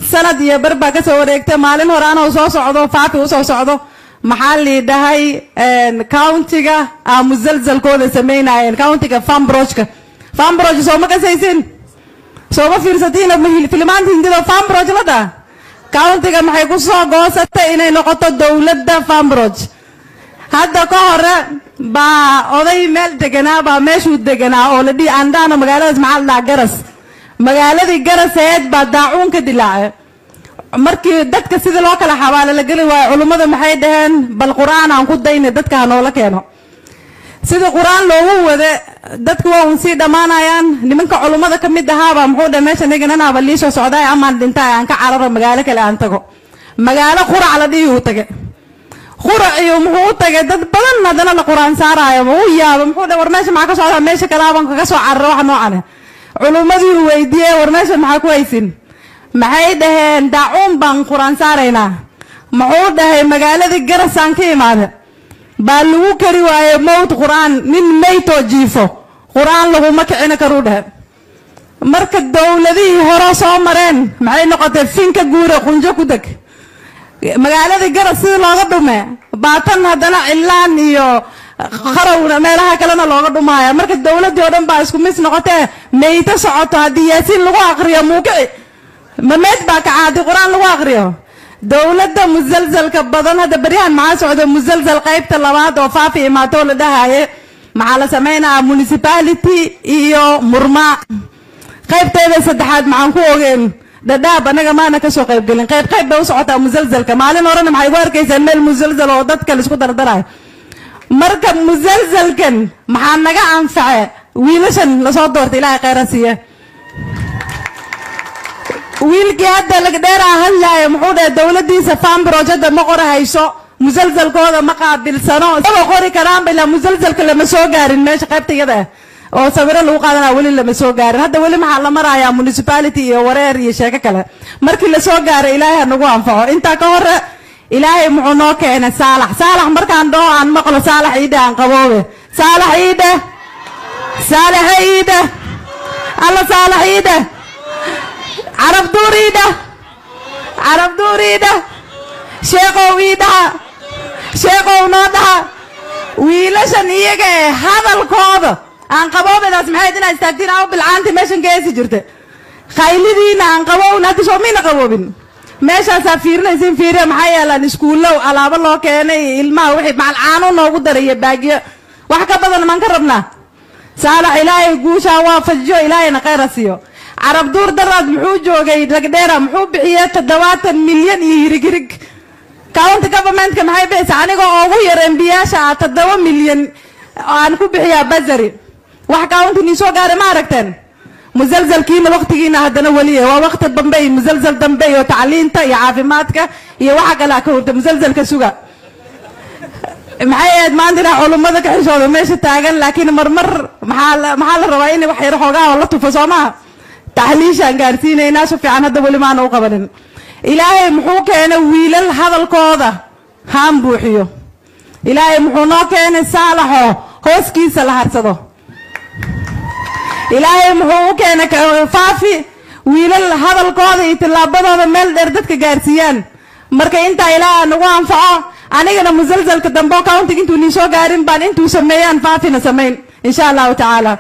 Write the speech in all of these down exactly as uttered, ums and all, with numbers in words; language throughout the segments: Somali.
sanad iyo barba ka soo wareegtay maalin hore anoo soo socdo faafi u soo socdo maxaa la dhahay countiga musalsalkooda sameynayeen countiga Farnborough Farnborough soo ma kasaysin soo ma fiirsatiin filmaanta hindida Farnborough la daa countiga maxay ku soo goosatay inay noqoto dawladda Farnborough hadda ka hore ba oday meel deganaa ba meeshuu deganaa oo la dhii andana magaalada maxaa la garas magaaladii garaseed ba daacuun ka dilaacay markii dadka sida loo kala xawaale la gali waay culimada maxay dhaheen bal quraan aan ku daynay dadka hanoola keeno sida quraan loogu wada dadku waa si dhamaanayaan nimanka culimada kamid ahaa ba muxuu dhahay meesha nigana ba liisho socday ama dhintay aan ka cararo magaalo kale aan tago magaalo qurac la dhii uu tagay qurac iyo muxuu tagay dad badan hadana la quraan saarayo uu yaabo muxuu dhahay war meesha ma ka socdaa meesha kale aan ka soo cararo wax noocan culumadii weydiiyay war meesha maxaa ku haysin maxay dhaheen daacuun baan quraan saaraynaa muxuu dhahay magaaladii garasaan ka imaaday baa lagu kari waaye mowt quraan nin mayto jiifo quraan laguma kicina karuu dhahay marka dawladihii hore soo mareen maxay noqotay finka guure qunjo ku deg magaaladii garas sida looga dhume baatan haddana cilaan iyo qarawna meelaha kalena looga dhumaaya marka dawladii oo dhan baa isku mis noqotee mayto socoto haddii yaasiin lagu aqriyo muukici mameed baa ka caadi quraan lagu aqriyo dawladda musalsalka badan hadda baryahan maxaa socdo musalsal qaybta labaad oo faafi imaato la dhahaye maxaa la sameynaa municipality iyo murmaa qaybteeda saddexaad maxaan ku ogeen dhadhaab anaga maana ka soo qayb gelin qayb qayb bay u socotaa musalsalka maalin horena maxay ugu arkaysaan meel musalsal oo dadka la isku dardarayo marka musalsalkan maxaa naga anface wiilashan la soo doortay ilaahay khayr siiye wiilkii hadda laga dheeraa hadlaayo muxuu dhahay dawladiisa Farnborough hadda ma qorahayso musalsalkooda ma qaabilsano soo qori karaan bila musalsalka lama soo gaarin meesha qaybta iyada oo sawiro lagu qaadanaa wali lama soo gaarin hadda wali maxaa la marayaa municipality iyo wareer iyo sheeko kale markii la soo gaaray ilaahay nagu anfaco inta ka hore ilaahay muxuu noo keenay saalax saalax markaan dhoo aan maqlo saalax iida aan qaboobe saalax iida saalax iida alla saalax iida عرب دوريده عرب دوريده شيخو ويده شيخو نوده ويلاشن iyaga hadalkooda aan qaboobedaas maxay dina istaagtiin aw bilcaanti meeshan geesi jirtay khaylidiina aan qaboowna hadda soo miina qaboobin meeshaas fiirnaysin fiiriya maxay yeelan iskuulow alaabo loo keenay ilmaha wixii macalcaano noogu daray baagiyo wax ka badan man ka rabnaa saalax ilaahay guusha waafajiyo ilaahayna khayr siiyo عرب دور دراد محو جوغي لقديرا محو بحية تدواتن مليون يهرق كاونت government كم هاي بيس عنيقو اوغو يرن بياشا تدوا مليون عنكو بحية بزري واح كاونت نيسو غاري ماركتن مزلزل كيما وقت جينا هدنا وليه ووقت بمبي مزلزل دمبي وتعلينتا يا عافيماتك يا واحد قال كورت مزلزل كسوغا محيد ما عندنا علومات كحشود ماشي تاغن لكن مرمر محل محل الروايين وحي يروحوا والله تفصوما تحليش أنقارتين الناس في عن هذا ولي ما نوقبلن إلهي محو كان ويلل هذا القاضة هم بوحيو إلهي محو نا كان صالحه هوس كيس الهرسده إلهي محو كان فافي ويلل هذا القاضة يتلابد هذا مال دردتك جارسيان مركا انت إله نوان فعا أنا جنا مزلزل كدنبو كاونتك انتو نيشو قارن بان انتو سميان فافي نسمين إن شاء الله تعالى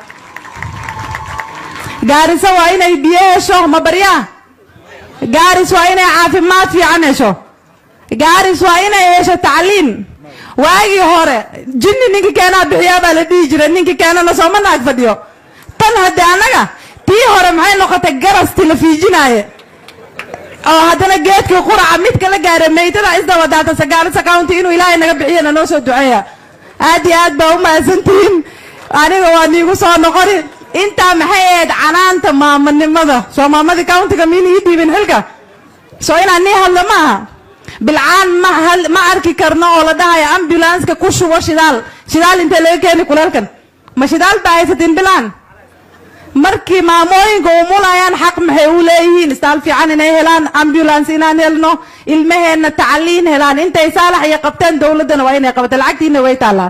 gaarisa waa inay biyo hesho ma baryaa gaaris waa inay caafimaad fiican hesho gaaris waa inay hesho tacliin waagii hore jinni ninka keenaa bixiyaa baa la dhihi jiray ninka keenana sooma naag fadhiyo tan hadda anaga tii hore maxay noqotay garas telefiijinaaye oo haddana geedkii quraca mid kala gaaray meydada isda wadaata sagaalisa county inuu ilaahay naga bixiyana noo soo duceeya aad iyo aad baa u mahadsantihiin aniga waa niigu soo noqoni انت محيد عنانت ماما نمضى سو ماما دي كاونتك مين يدي بن حلقة سو انا اني هلا معها بالعان ما هل ما اركي كرنا ولا داعي امبولانس كوشو وشدال شدال انت ليه كاني كلالكن ما شدال بايسة بلان مركي ماموين قومولايان حق محيوليهين استال في عنين هلان امبولانس انان يلنو المهن التعلين هلان انت يسالح يا قبتان دولدنا وين يا قبت العقدين ويتالا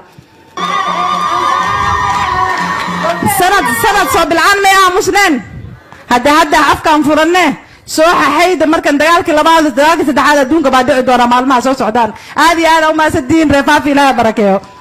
سند سند صوب العام يا مسلم هدا هدا أفكار فرنة soo xaxayda markan dagaalkii labaad dagaalkii saddexaad adduunka baa dhici doona maalmaha soo socdaan aad iyo aad u maasadiin reefaafi ilaahay barakeeyo